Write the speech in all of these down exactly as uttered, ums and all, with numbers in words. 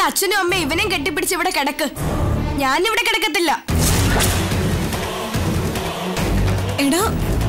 അച്ഛനും അമ്മയും ഇവനെയും കെട്ടിപ്പിടിച്ച് ഇവിടെ കിടക്ക്. ഞാനിവിടെ കിടക്കത്തില്ല. എടാ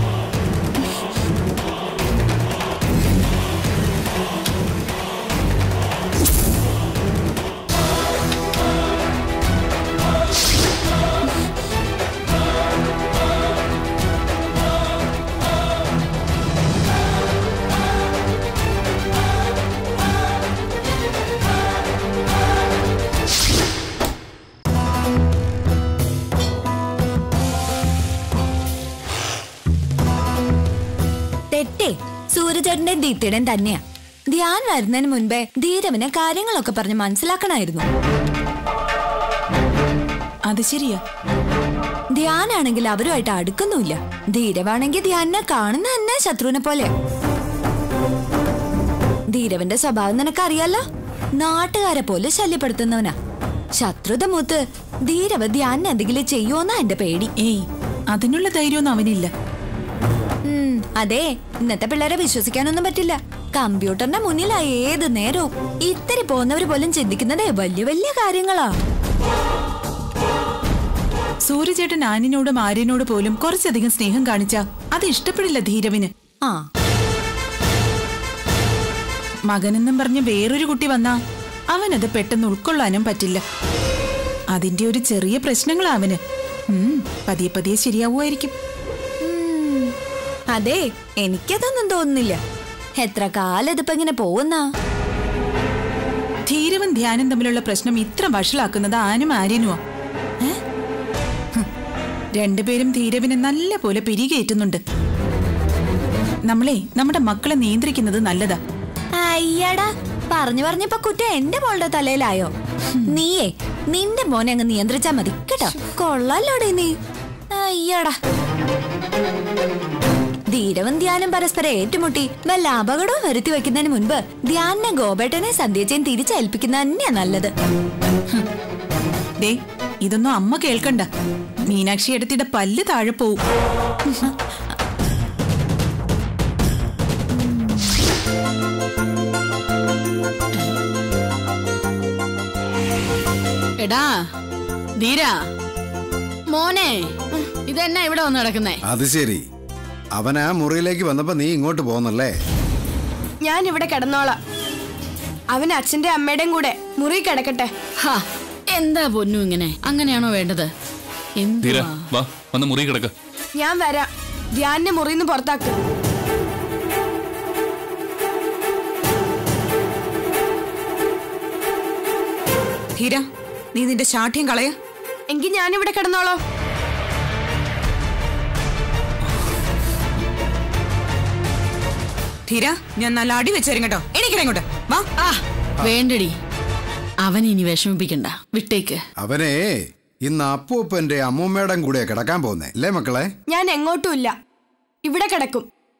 സൂര്യചേട്ടന്റെ ദീപ്തിയുടെയും തന്നെയാ. ധ്യാൻ വരുന്നതിന് മുൻപേ ധീരവിനെ കാര്യങ്ങളൊക്കെ പറഞ്ഞ് മനസ്സിലാക്കണമായിരുന്നു. അത് ശരിയാ. ധ്യാനാണെങ്കിൽ അവരുമായിട്ട് അടുക്കുന്നുമില്ല. ധീരവാണെങ്കിൽ ധ്യാനെ കാണുന്ന തന്നെ ശത്രുവിനെ പോലെ. ധീരവിന്റെ സ്വഭാവം നിനക്കറിയാലോ. നാട്ടുകാരെ പോലെ ശല്യപ്പെടുത്തുന്നവനാ. ശത്രുത മൂത്ത് ധീരവ് ധ്യാനെ എന്തെങ്കിലും ചെയ്യുമോന്നാ എന്റെ പേടി. ഏയ്, അതിനുള്ള ധൈര്യമൊന്നും അവനില്ല. അതെ, ഇന്നത്തെ പിള്ളേരെ വിശ്വസിക്കാനൊന്നും പറ്റില്ല. കമ്പ്യൂട്ടറിന്റെ മുന്നിലാ ഏത് നേരവും. ഇത്തിരി പോകുന്നവര് പോലും ചിന്തിക്കുന്നതേ വലിയ വലിയ കാര്യങ്ങളാ. സൂര്യചേട്ടൻ ആനിനോടും ആര്യനോട് പോലും കുറച്ചധികം സ്നേഹം കാണിച്ചാ അത് ഇഷ്ടപ്പെടില്ല ധീരവിന്. ആ മകനെന്നും പറഞ്ഞ് വേറൊരു കുട്ടി വന്നാ അവനത് പെട്ടെന്ന് ഉൾക്കൊള്ളാനും പറ്റില്ല. അതിന്റെ ഒരു ചെറിയ പ്രശ്നങ്ങളാ അവന്. പതിയെ പതിയെ ശരിയാവുമായിരിക്കും. അതെ, എനിക്കതൊന്നും തോന്നുന്നില്ല. എത്ര കാലം ഇതിപ്പോ ഇങ്ങനെ പോകുന്ന. ധീരവും ധ്യാനം തമ്മിലുള്ള പ്രശ്നം ഇത്ര വഷളാക്കുന്നത് ആനും ആര്യനുമാ. രണ്ടുപേരും ധീരവിനെ നല്ല പോലെ പിരികേറ്റുന്നുണ്ട്. നമ്മളെ നമ്മുടെ മക്കളെ നിയന്ത്രിക്കുന്നത് നല്ലതാ. അയ്യടാ, പറഞ്ഞു പറഞ്ഞപ്പോ കുറ്റം എന്റെ മോളുടെ തലയിലായോ? നീയേ നിന്റെ മോനെ അങ്ങ് നിയന്ത്രിച്ചാ മതി കേട്ടോ. കൊള്ളാലോടെ നീ. അയ്യടാ, ധീരവും ധ്യാനും പരസ്പരം ഏറ്റുമുട്ടി വല്ല അപകടവും വരുത്തി വെക്കുന്നതിന് മുൻപ് ധ്യാനെ ഗോപേട്ടനെ സന്ധ്യച്ചേൻ തിരിച്ചേൽപ്പിക്കുന്ന തന്നെയാ നല്ലത്. ദേ, ഇതൊന്നും അമ്മ കേൾക്കണ്ട. മീനാക്ഷി എടുത്തിടെ പല്ല് താഴെ പോവും. എടാ ധീര മോനെ, ഇതെന്നാ ഇവിടെ വന്ന് കിടക്കുന്നേ? അത് ശരി, അവൻ ആ മുറിയിലേക്ക് വന്നപ്പോ നീ ഇങ്ങോട്ട് പോന്നല്ലേ? ഞാൻ ഇവിടെ കിടന്നോളാം. അവൻ അച്ഛന്റെ അമ്മയുടെയും കൂടെ മുറി കിടക്കട്ടെ. എന്താ പൊന്നു ഇങ്ങനെ? അങ്ങനെയാണോ വേണ്ടത്? മുറി കിടക്ക. ഞാൻ വരാം. ധ്യാനെ മുറിന്ന് പുറത്താക്കും. ധീര, നീ നിന്റെ ശാഠ്യം കളയ. എങ്കിൽ ഞാനിവിടെ കിടന്നോളാം. ധീര, ഞാൻ നല്ല അടി വെച്ചേരും. എനിക്കിങ്ങോട്ട് വാ. വേണ്ടടി, അവൻ ഇനി വിഷമിപ്പിക്കണ്ട, വിട്ടേക്ക്. അവനെ ഇന്ന് അപ്പൂപ്പന്റെ അമ്മൂമ്മയുടെ കൂടെ കിടക്കാൻ പോകുന്നേ അല്ലേ മക്കളെ? ഞാൻ എങ്ങോട്ടും ഇല്ല, ഇവിടെ കിടക്കും.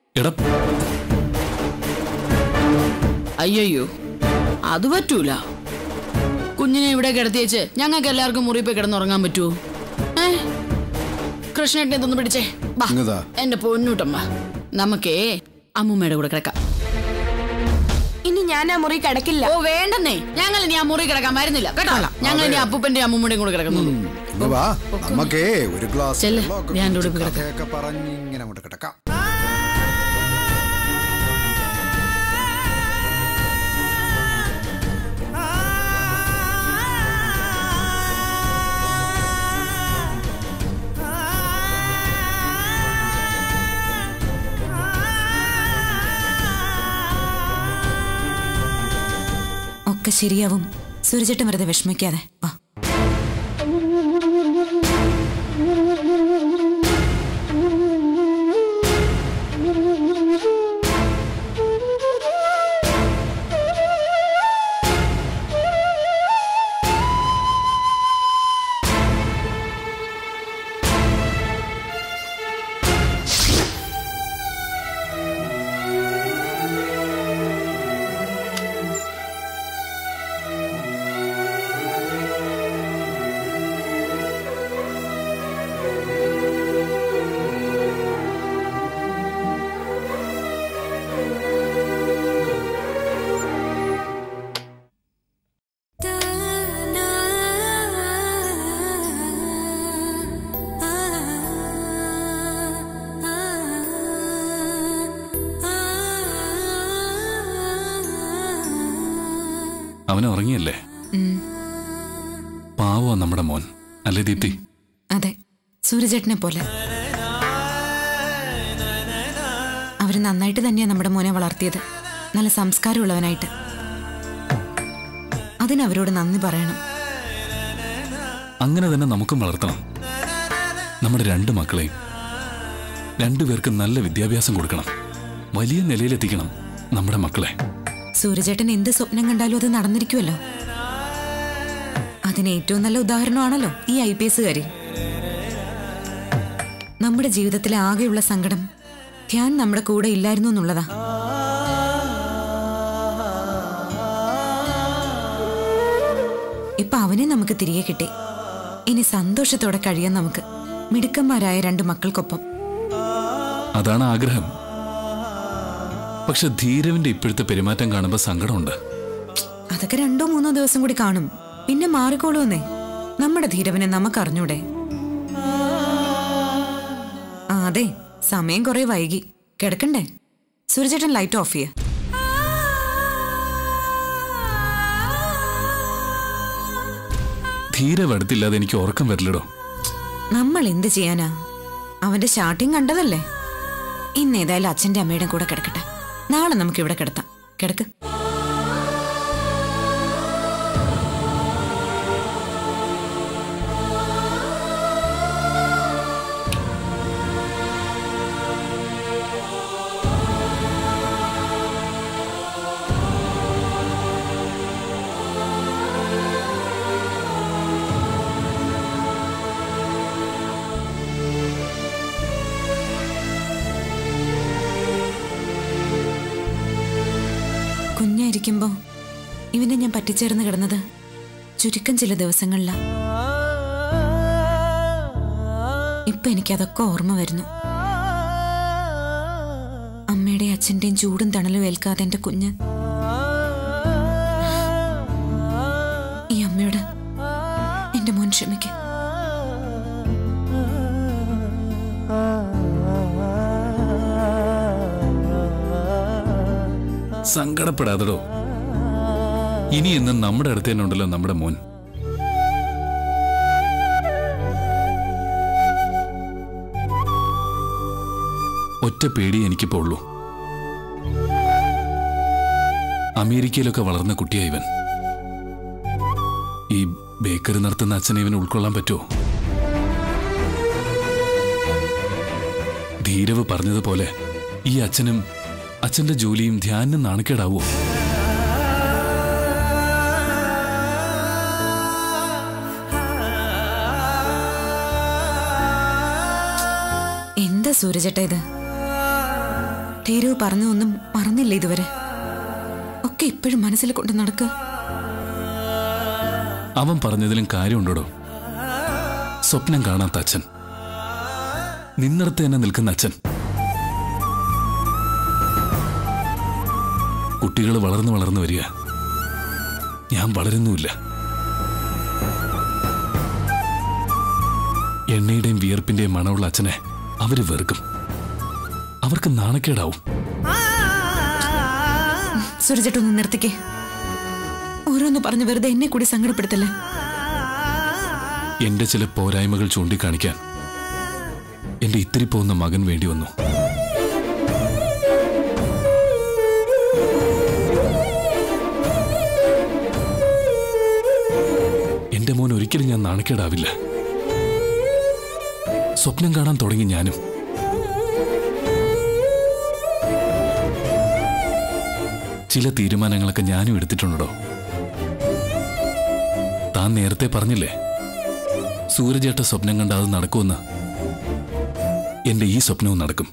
അയ്യോ, അത് പറ്റൂല. കുഞ്ഞിനെ ഇവിടെ കിടത്തിയേച്ച് ഞങ്ങൾക്ക് എല്ലാവർക്കും മുറി പോയി കിടന്നുറങ്ങാൻ പറ്റുമോ? ഏ കൃഷ്ണേട്ടനെ ഇതൊന്ന് പിടിച്ചേ. എന്റെ പൊന്നൂട്ടമ്മ, നമുക്കേ അമ്മൂമ്മയുടെ കൂടെ കിടക്കാം. ഇനി ഞാൻ ആ മുറി കിടക്കില്ല. ഓ വേണ്ടെന്നേ, ഞങ്ങൾ ഇനി ആ മുറി കിടക്കാൻ വരുന്നില്ല കേട്ടോ. ഞങ്ങൾ ഇനി അപ്പൂപ്പന്റെ അമ്മൂമ്മയുടെയും കൂടെ കിടക്കുന്നു. ഒരു ഗ്ലാസ് പറഞ്ഞിങ്ങനെ കിടക്കാം. ഒക്കെ ശരിയാവും. സൂര്യചേട്ടൻ വെറുതെ വിഷമിക്കാതെ വാ. അവൻ ഉറങ്ങിയല്ലേ? പാവോ നമ്മുടെ മോൻ അല്ലേ ദീപ്തി? അതെ, സൂര്യചേട്ടനെ പോലെ. അവര് നന്നായിട്ട് തന്നെയാ നമ്മുടെ മോനെ വളർത്തിയത്, നല്ല സംസ്കാരമുള്ളവനായിട്ട്. അതിനവരോട് നന്ദി പറയണം. അങ്ങനെ തന്നെ നമുക്കും വളർത്തണം. നമ്മുടെ രണ്ട് മക്കളെയും രണ്ടുപേർക്ക് നല്ല വിദ്യാഭ്യാസം കൊടുക്കണം, വലിയ നിലയിലെത്തിക്കണം നമ്മുടെ മക്കളെ. സൂര്യചേട്ടൻ എന്ത് സ്വപ്നം കണ്ടാലും അത് നടന്നിരിക്കുമല്ലോ. അതിന് ഏറ്റവും നല്ല ഉദാഹരണമാണല്ലോ ഈ ഐ പി എസുകാരി. നമ്മുടെ ജീവിതത്തിലെ ആകെയുള്ള സങ്കടം ധ്യാൻ നമ്മുടെ കൂടെ ഇല്ലായിരുന്നു എന്നുള്ളതാ. ഇപ്പൊ അവനെ നമുക്ക് തിരികെ കിട്ടി. ഇനി സന്തോഷത്തോടെ കഴിയാൻ നമുക്ക്, മിടുക്കന്മാരായ രണ്ട് മക്കൾക്കൊപ്പം. അതാണ് ആഗ്രഹം. പക്ഷെ ധീരവിന്റെ ഇപ്പോഴത്തെ പെരുമാറ്റം കാണുമ്പോ സങ്കടമുണ്ട്. അതൊക്കെ രണ്ടോ മൂന്നോ ദിവസം കൂടി കാണും, പിന്നെ മാറിക്കോളൂന്നേ. നമ്മുടെ ധീരവിനെ നമുക്കറിഞ്ഞൂടെ? ആ അതെ, സമയം കുറെ വൈകി, കിടക്കണ്ടേ? സൂര്യചേട്ടൻ ലൈറ്റ് ഓഫ് ചെയ്യ. ധീരവ് അടുത്തില്ലാതെ എനിക്ക് ഉറക്കം വരില്ലടോ. നമ്മൾ എന്ത് ചെയ്യാനാ? അവന്റെ ഷാട്ടിങ് കണ്ടതല്ലേ. ഇന്ന് ഏതായാലും അച്ഛന്റെ അമ്മയുടെ കൂടെ കിടക്കട്ടെ. നാളെ നമുക്ക് ഇവിടെ കിടത്താം. കിടക്ക്. കുഞ്ഞായിരിക്കുമ്പോ ഇവനെ ഞാൻ പറ്റിച്ചേർന്ന് കിടന്നത് ചുരുക്കം ചില ദിവസങ്ങളിലാ. ഇപ്പൊ എനിക്കതൊക്കെ ഓർമ്മ വരുന്നു. അമ്മയുടെ അച്ഛന്റെയും ചൂടും തണലും ഏൽക്കാതെ എന്റെ കുഞ്ഞ്. ഈ അമ്മയോട് എന്റെ മോൻ ക്ഷമിക്ക. സങ്കടപ്പെടാതടോ. ഇനി എന്നും നമ്മുടെ അടുത്ത് തന്നെ ഉണ്ടല്ലോ നമ്മുടെ മോൻ. ഒറ്റ പേടി എനിക്കിപ്പോ ഉള്ളൂ. അമേരിക്കയിലൊക്കെ വളർന്ന കുട്ടിയാ ഇവൻ. ഈ ബേക്കറി നടത്തുന്ന അച്ഛനെ ഇവന് ഉൾക്കൊള്ളാൻ പറ്റുമോ? ധീരവ് പറഞ്ഞതുപോലെ ഈ അച്ഛനും അച്ഛന്റെ ജോലിയും ധ്യാനം നാണക്കേടാവോ? എന്താ സൂര്യചേട്ടാ ഇത്? ധീരവ് പറഞ്ഞൊന്നും മറന്നില്ല ഇതുവരെ. ഒക്കെ ഇപ്പോഴും മനസ്സിൽ കൊണ്ട് നടക്കുക. അവൻ പറഞ്ഞതിലും കാര്യമുണ്ടോ? സ്വപ്നം കാണാത്ത അച്ഛൻ, നിന്നിടത്ത് തന്നെ നിൽക്കുന്ന അച്ഛൻ. കുട്ടികൾ വളർന്നു വളർന്നു വരിക, ഞാൻ വളരുന്നുമില്ല. എണ്ണയുടെയും വിയർപ്പിന്റെയും മണമുള്ള അച്ഛനെ അവര് വെറുക്കും, അവർക്ക് നാണക്കേടാവും. സൂര്യചേട്ടൊന്ന് നിർത്തിക്കേ. ഓരോന്ന് പറഞ്ഞു വെറുതെ എന്നെ കൂടി സങ്കടപ്പെടുത്തല്ലേ. എന്റെ ചില പോരായ്മകൾ ചൂണ്ടിക്കാണിക്കാൻ എന്റെ ഇത്തിരി പോകുന്ന മകൻ വേണ്ടി വന്നു. എന്റെ മോൻ ഒരിക്കലും ഞാൻ നാണക്കേടാവില്ല. സ്വപ്നം കാണാൻ തുടങ്ങി ഞാനും. ചില തീരുമാനങ്ങളൊക്കെ ഞാനും എടുത്തിട്ടുണ്ടോ? താൻ നേരത്തെ പറഞ്ഞില്ലേ സൂര്യചേട്ട സ്വപ്നം കണ്ട അത് നടക്കുമെന്ന്. എന്റെ ഈ സ്വപ്നവും നടക്കും.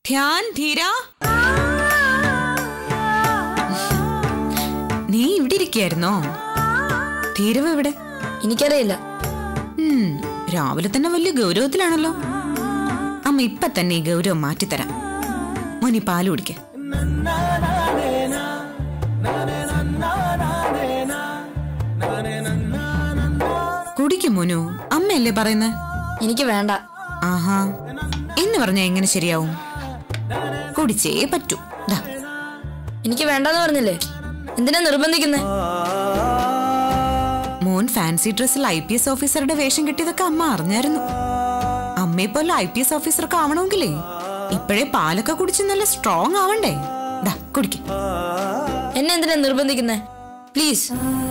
ധ്യാൻ, ധീര, നീ ഇവിടെ ഇരിക്കായിരുന്നോ? ധീരവ് എവിടെ? എനിക്കറിയില്ല. ഉം, രാവിലെ തന്നെ വലിയ ഗൗരവത്തിലാണല്ലോ. അമ്മ ഇപ്പൊ തന്നെ ഈ ഗൗരവം മാറ്റിത്തരാം. മോനി പാല് കുടിക്ക. കുടിക്കും മോനു, അമ്മയല്ലേ പറയുന്നത്. എനിക്ക് വേണ്ട. ആഹാ, എന്ന് പറഞ്ഞാ എങ്ങനെ ശരിയാവും? കുടിച്ചേ പറ്റൂ. ദാ. എനിക്ക് വേണ്ടെന്ന് പറഞ്ഞില്ലേ, എന്തിനാ നിർബന്ധിക്കുന്നേ? മോൻ ഫാൻസി ഡ്രസ്സിൽ ഐ പി എസ് ഓഫീസറുടെ വേഷം കിട്ടിയതൊക്കെ അമ്മ അറിഞ്ഞായിരുന്നു. അമ്മയെ പോലെ ഐ പി എസ് ഓഫീസർക്ക് ആവണമെങ്കിലേ ഇപ്പോഴേ പാലൊക്കെ കുടിച്ച് നല്ല സ്ട്രോങ് ആവണ്ടേ. ദാ കുടിക്ക. എന്നെ എന്തിനാ നിർബന്ധിക്കുന്നേ? പ്ലീസ്.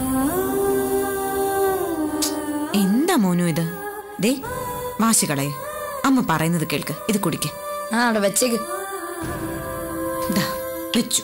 എന്താ മോനു ഇത്? ദേ വാശികളെ, അമ്മ പറയുന്നത് കേൾക്ക്. ഇത് കുടിക്ക. ആ അവിടെ വെച്ചേക്ക്. ദാ വെച്ചു.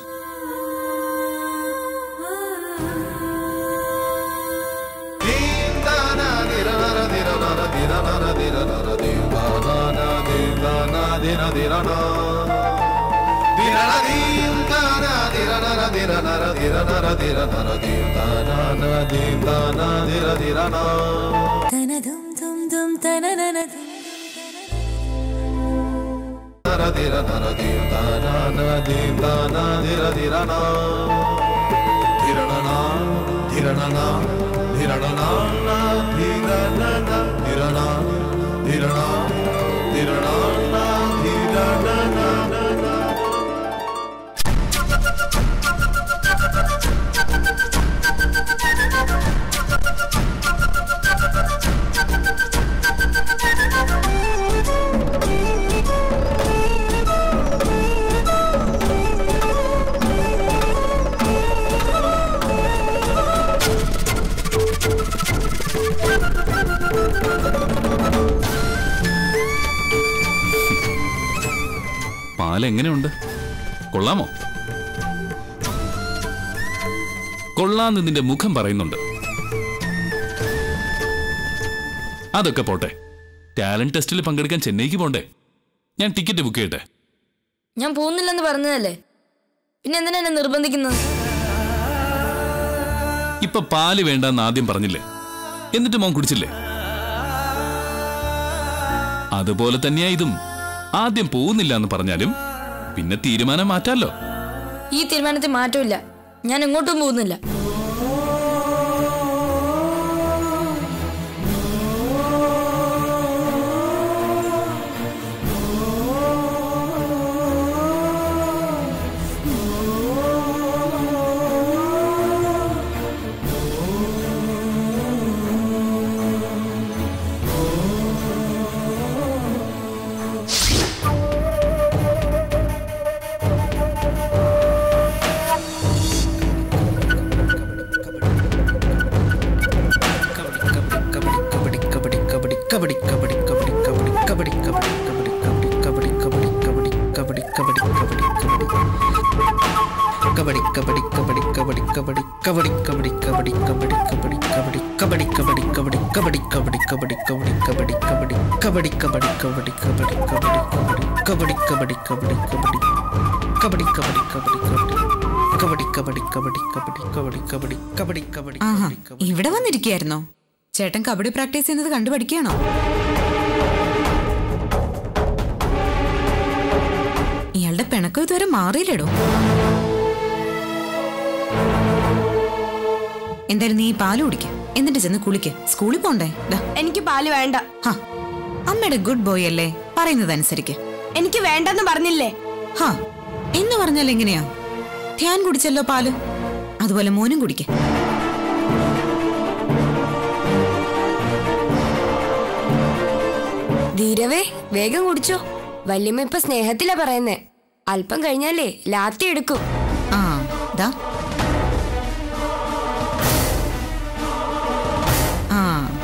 പാലെങ്ങനെയുണ്ട്? കൊള്ളാമോ? കൊള്ളാന്ന് നിന്റെ മുഖം പറയുന്നുണ്ട്. അതൊക്കെ പോട്ടെ, ടാലന്റ് ടെസ്റ്റിൽ പങ്കെടുക്കാൻ ചെന്നൈക്ക് പോണ്ടേ? ഞാൻ ടിക്കറ്റ് ബുക്ക് ചെയ്യട്ടെ. ഞാൻ പോകുന്നില്ലെന്ന് പറഞ്ഞതല്ലേ, പിന്നെ എന്തിനാ എന്നെ നിർബന്ധിക്കുന്നത്? ഇപ്പൊ പാല് വേണ്ടെന്ന് ആദ്യം പറഞ്ഞില്ലേ, എന്നിട്ട് മോൻ കുടിച്ചില്ലേ? അതുപോലെ തന്നെയാ ഇതും. ആദ്യം പോകുന്നില്ല എന്ന് പറഞ്ഞാലും പിന്നെ തീരുമാനം മാറ്റാലോ. ഈ തീരുമാനത്തിൽ മാറ്റമില്ല. ഞാൻ എങ്ങോട്ടും പോകുന്നില്ല. ഇവിടെ വന്നിരിക്കുകയായിരുന്നോ? ചേട്ടൻ കബഡി പ്രാക്ടീസ് ചെയ്യുന്നത് കണ്ടു പഠിക്കുകയാണോ? ഇയാളുടെ പിണക്കം ഇതുവരെ മാറിയില്ലടോ. എന്തായാലും നീ പാല് കുടിക്ക, എന്നിട്ട് ചെന്ന് കുളിക്ക്. സ്കൂളിൽ പോണ്ടേ? എനിക്ക് പാല് വേണ്ട. അമ്മയുടെ ഗുഡ് ബോയ് അല്ലേ, പറയുന്നത് അനുസരിക്ക്. എനിക്ക് വേണ്ടെന്ന് പറഞ്ഞില്ലേ? ഹാ, എന്ന് പറഞ്ഞാൽ എങ്ങനെയാ? ധ്യാൻ കുടിച്ചല്ലോ പാല്, അതുപോലെ മോനും കുടിക്ക. ധീരവേ, വേഗം കുടിച്ചോ. വല്യമ്മ ഇപ്പൊ സ്നേഹത്തിലാ പറയുന്നേ. അല്പം കഴിഞ്ഞാലേ ലാത്തി എടുക്കും. ആ ദാ. ആ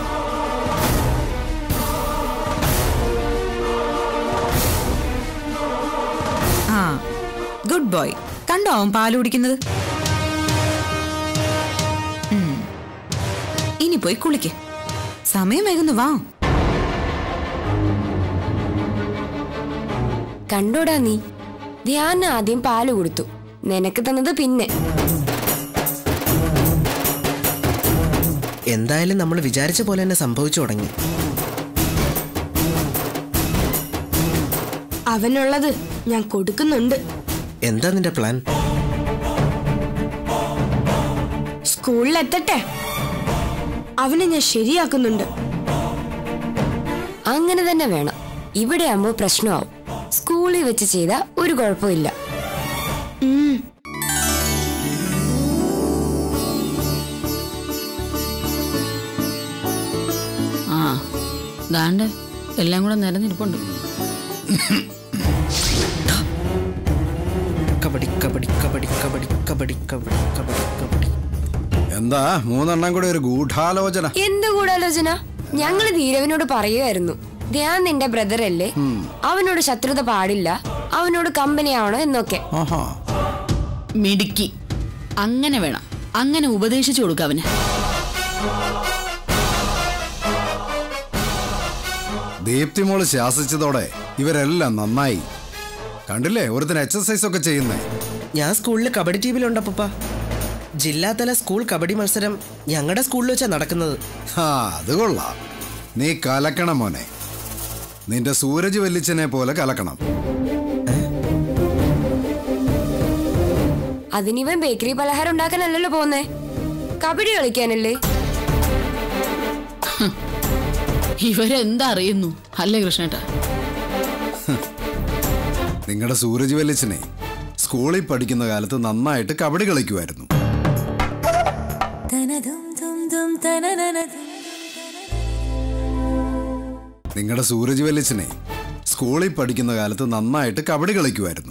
ആ ഗുഡ് ബോയ്. കണ്ടോ അവൻ പാല് കുടിക്കുന്നത്? ഇനി പോയി കുളിക്ക്. സമയം വൈകുന്നു, വാ. കണ്ടോടാ നീ, ധ്യാൻ ആദ്യം പാല് കൊടുത്തു, നിനക്ക് തന്നത് പിന്നെ. എന്തായാലും നമ്മൾ വിചാരിച്ച പോലെ തന്നെ സംഭവിച്ചു തുടങ്ങി. അവനുള്ളത് ഞാൻ കൊടുക്കുന്നുണ്ട്. എന്താ നിന്റെ പ്ലാൻ? സ്കൂളിലെത്തട്ടെ, അവനെ ഞാൻ ശരിയാക്കുന്നുണ്ട്. അങ്ങനെ തന്നെ വേണം. ഇവിടെ ആകുമ്പോ പ്രശ്നമാവും. സ്കൂളിൽ വെച്ച് ചെയ്ത ഒരു കുഴപ്പമില്ല. ആ ദാണ്ട് എല്ലാം കൂടെ നിരന്നിരിപ്പുണ്ട്. കബഡി കബഡി കബഡി കബഡി കബഡി കബഡി കബഡി കബഡി. എന്താ മൂന്നെണ്ണം കൂടെ ഒരു ഗൂഢാലോചന? എന്ത് ഗൂഢാലോചന? ഞങ്ങള് ധീരവിനോട് പറയുമായിരുന്നു, ധ്യാൻ നിന്റെ ബ്രദർ അല്ലേ, അവനോട് ശത്രുത പാടില്ല, അവനോട് കമ്പനി ആവണം എന്നൊക്കെ. മിടുക്കി. അങ്ങനെ വേണം, അങ്ങനെ ഉപദേശിച്ചു കൊടുക്ക അവന്. ദീപ്തിമോള് ശാസിച്ചതോടെ ഇവരെല്ലാം നന്നായി. കണ്ടില്ലേ ഒരുത്തിന് എക്സസൈസ് ഒക്കെ ചെയ്യുന്നേ. ഞാൻ സ്കൂളിൽ കബഡി ടീമിലുണ്ട് പപ്പ. ജില്ലാതല സ്കൂൾ കബഡി മത്സരം ഞങ്ങളുടെ സ്കൂളിൽ വെച്ചാ നടക്കുന്നത്. ആ അത് കൊള്ളാം. നീ കലക്കണം മോനെ. നിന്റെ സൂരജ് വല്ലിച്ചനെ പോലെ കലക്കണം. അതിനിവൻ ബേക്കറി പലഹാരം ഉണ്ടാക്കാനല്ലല്ലോ പോന്നേ, കബഡി കളിക്കാനല്ലേ. ഇവരെന്താ അറിയുന്നു അല്ലേ കൃഷ്ണേട്ടാ? നിങ്ങളുടെ സൂരജ് വല്ലിച്ചനെ സ്കൂളിൽ പഠിക്കുന്ന കാലത്ത് നന്നായിട്ട് കബഡി കളിക്കുമായിരുന്നു. നിങ്ങളുടെ സൂരജ് വല്ലിച്ചനെ സ്കൂളിൽ പഠിക്കുന്ന കാലത്ത് നന്നായിട്ട് കബഡി കളിക്കുമായിരുന്നു.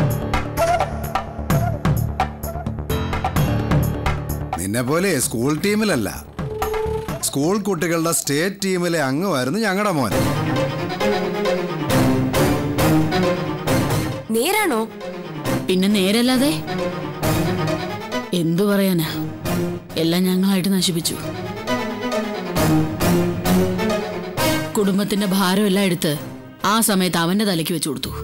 നിന്നെ പോലെ സ്കൂൾ ടീമിലല്ല, സ്കൂൾ കുട്ടികളുടെ സ്റ്റേറ്റ് ടീമിലെ അംഗമായിരുന്നു ഞങ്ങളുടെ മോൻ. നേരാണോ? പിന്നെ നേരല്ലാതെ എന്തു പറയാനാ, എല്ലാം ഞങ്ങളായിട്ട് നശിപ്പിച്ചു. കുടുംബത്തിന്റെ ഭാരം എല്ലാം എടുത്ത് ആ സമയത്ത് അവന്റെ തലയ്ക്ക് വെച്ചു കൊടുത്തു.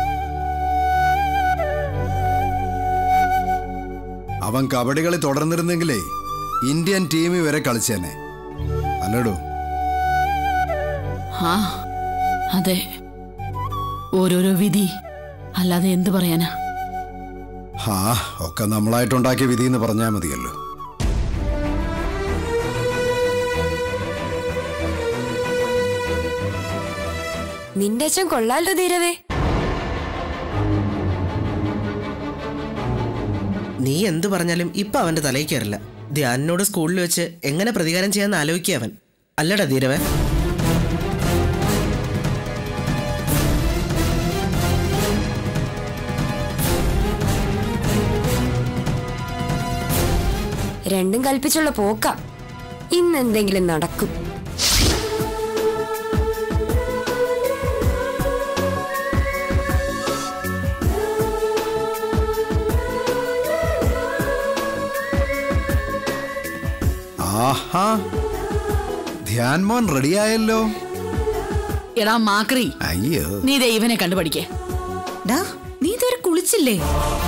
അവൻ കബഡി കളി തുടർന്നിരുന്നെങ്കിലേ ഇന്ത്യൻ ടീമിൽ വരെ കളിച്ചേനെ അല്ലടോ? ആ അതെ, ഓരോരോ വിധി, അല്ലാതെ എന്ത് പറയാനാ. ആ ഒക്കെ നമ്മളായിട്ടുണ്ടാക്കിയ വിധി എന്ന് പറഞ്ഞാൽ മതിയല്ലോ. നിന്റെ അച്ഛൻ കൊള്ളാലോ ധീരവേ. നീ എന്ത് പറഞ്ഞാലും ഇപ്പൊ അവന്റെ തലയിൽ കയറില്ല. ധ്യാനോട് സ്കൂളിൽ വെച്ച് എങ്ങനെ പ്രതികാരം ചെയ്യാന്ന് ആലോചിക്കുക അവൻ. അല്ലടാ ധീരവേ? രണ്ടും കൽപ്പിച്ചുള്ള പോക്ക. ഇന്നെന്തെങ്കിലും നടക്കും. ആഹാ, ധ്യാൻ മോൻ റെഡിയായല്ലോ. എടാ മാക്രി, അയ്യോ നീ ദൈവനെ കണ്ടുപഠിക്കേ. ഡാ, നീ ഇതുവരെ കുളിച്ചില്ലേ?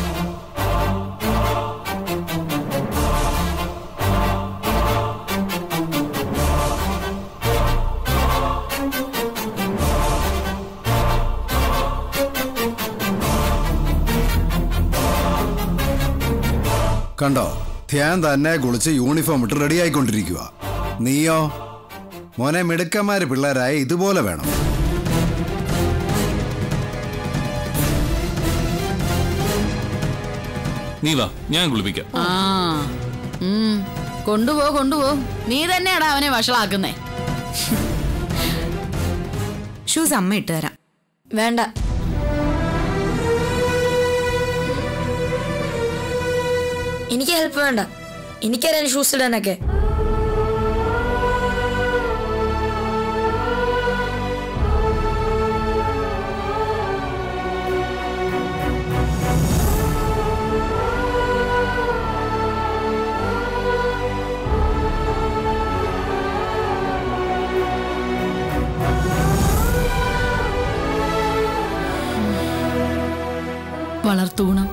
കണ്ടോ, ധ്യാൻ തന്നെ കുളിച്ച് യൂണിഫോം ഇട്ട് റെഡി ആയിക്കൊണ്ടിരിക്കുക. നീയോ മോനെ, മിടുക്കന്മാര് പിള്ളേരായ ഇതുപോലെ വേണം. നീ വാ, ഞാൻ കുളിപ്പിക്കാം. ആ ഉം കൊണ്ടുപോ കൊണ്ടുപോ. നീ തന്നെയാടാ അവനെ വഷളാക്കുന്നേ. ഷൂസ് അമ്മ ഇട്ട് തരാം. വേണ്ട, എനിക്ക് ഹെൽപ്പ് വേണ്ട. എനിക്കറിയാൻ ഷൂസ് ഇടാനൊക്കെ. തൂണം.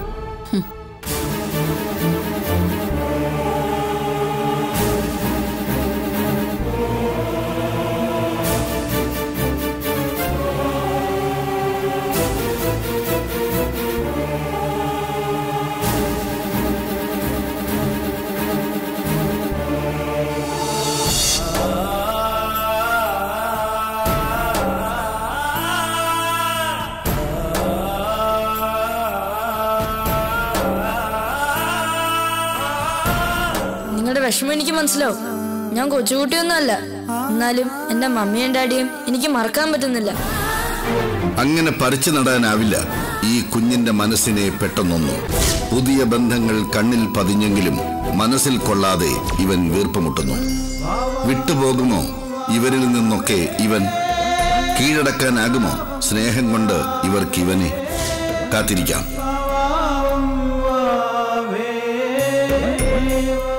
നിങ്ങളുടെ വിഷമം എനിക്ക് മനസ്സിലാവും. ഞാൻ കൊച്ചുകുട്ടിയൊന്നും അല്ല. എന്നാലും എന്റെ മമ്മിയും ഡാഡിയും എനിക്ക് മറക്കാൻ പറ്റുന്നില്ല. അങ്ങനെ പറിച്ചു നടാനാവില്ല ഈ കുഞ്ഞിന്റെ മനസ്സിനെ പെട്ടെന്നൊന്നും. പുതിയ ബന്ധങ്ങൾ കണ്ണിൽ പതിഞ്ഞെങ്കിലും മനസ്സിൽ കൊള്ളാതെ ഇവൻ വീർപ്പുമുട്ടുന്നു. വിട്ടുപോകുമോ ഇവരിൽ നിന്നൊക്കെ ഇവൻ? കീഴടക്കാനാകുമോ സ്നേഹം കൊണ്ട് ഇവർക്കിവനെ? കാത്തിരിക്കാം.